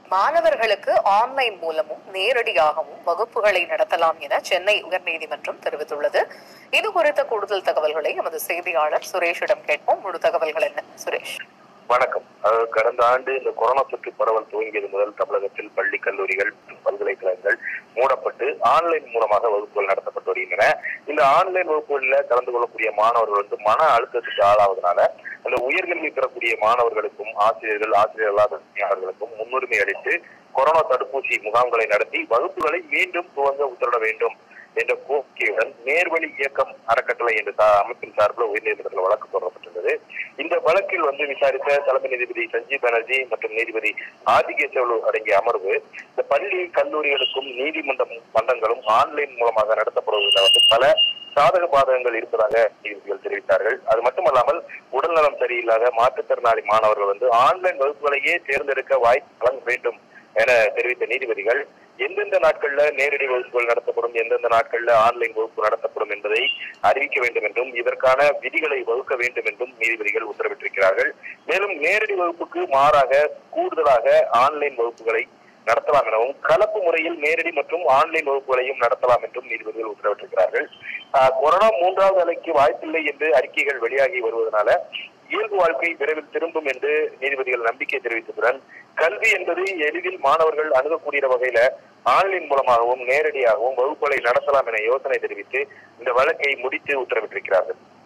மாணவர்களுக்கு ஆன்லைன் மூலமும் நேரடியாகவும் வகுப்புகளை நடத்தலாம் என சென்னை உயர்நீதிமன்றம் தெரிவித்துள்ளது. இது குறித்த கூடுதல் தகவல்களை எமது செய்தியாளர் சுரேஷிடம் கேட்போம். முழு தகவல்கள் என்ன சுரேஷ்? வணக்கம். கடந்த ஆண்டு இந்த கொரோனா தொற்று பரவல் துவங்கியது முதல் தமிழகத்தில் பள்ளி, கல்லூரிகள், பல்கலைக்கழகங்கள் மூடப்பட்டு ஆன்லைன் மூலமாக வகுப்புகள் நடத்தப்பட்டு வருகின்றன. இந்த ஆன்லைன் வகுப்புகளில் கலந்து கொள்ளக்கூடிய மாணவர்கள் மன அழுத்தத்துக்கு ஆளாவதனால அந்த உயர்கல்வி பெறக்கூடிய மாணவர்களுக்கும் ஆசிரியர் அல்லாத பணியாளர்களுக்கும் முன்னுரிமை அளித்து கொரோனா தடுப்பூசி முகாம்களை நடத்தி வகுப்புகளை மீண்டும் துவங்க உத்தரவிட வேண்டும் என்ற கோரிக்கையுடன் நேர்வழி இயக்கம் அறக்கட்டளை என்ற அமைப்பின் சார்பில் உயர்நீதிமன்றத்தில் வழக்கு தொடரப்பட்டிருந்தது. இந்த வழக்கில் விசாரித்த தலைமை நீதிபதி சஞ்சீவ் பானர்ஜி மற்றும் நீதிபதி ஆதிகேசவலு அடங்கிய அமர்வு இந்த பள்ளி, கல்லூரிகளுக்கும் மன்றங்களும் ஆன்லைன் மூலமாக நடத்தப்படுவதில் பல சாதக பாதகங்கள் இருப்பதாக நீதிபதிகள் தெரிவித்தார்கள். அது மட்டுமல்லாமல் உடல்நலம் சரியில்லாத மாற்றுத்திறனாளி மாணவர்கள் ஆன்லைன் வகுப்புகளையே தேர்ந்தெடுக்க வாய்ப்பு வழங்க வேண்டும் என தெரிவித்த நீதிபதிகள் எந்தெந்த நாட்கள்ல நேரடி வகுப்புகள் நடத்தப்படும், எந்தெந்த நாட்கள்ல ஆன்லைன் வகுப்பு நடத்தப்படும் என்பதை அறிவிக்க வேண்டும் என்றும் இதற்கான விதிகளை வகுக்க வேண்டும் என்றும் நீதிபதிகள் உத்தரவிட்டிருக்கிறார்கள். மேலும் நேரடி வகுப்புக்கு மாறாக கூடுதலாக ஆன்லைன் வகுப்புகளை நடத்தலாம் எனவும் கலப்பு முறையில் நேரடி மற்றும் ஆன்லைன் வகுப்புகளையும் நடத்தலாம் என்றும் நீதிபதிகள் உத்தரவிட்டிருக்கிறார்கள். கொரோனா 3வது அலைக்கு வாய்ப்பில்லை என்று அறிக்கைகள் வெளியாகி வருவதனால இயல்பு வாழ்க்கை விரைவில் திரும்பும் என்று நீதிபதிகள் நம்பிக்கை தெரிவித்ததுடன் கல்வி என்பது எளிதில் மாணவர்கள் அணுகக்கூடிய வகையில ஆன்லைன் மூலமாகவும் நேரடியாகவும் வகுப்புகளை நடத்தலாம் என யோசனை தெரிவித்து இந்த வழக்கை முடித்து உத்தரவிட்டிருக்கிறார்கள்.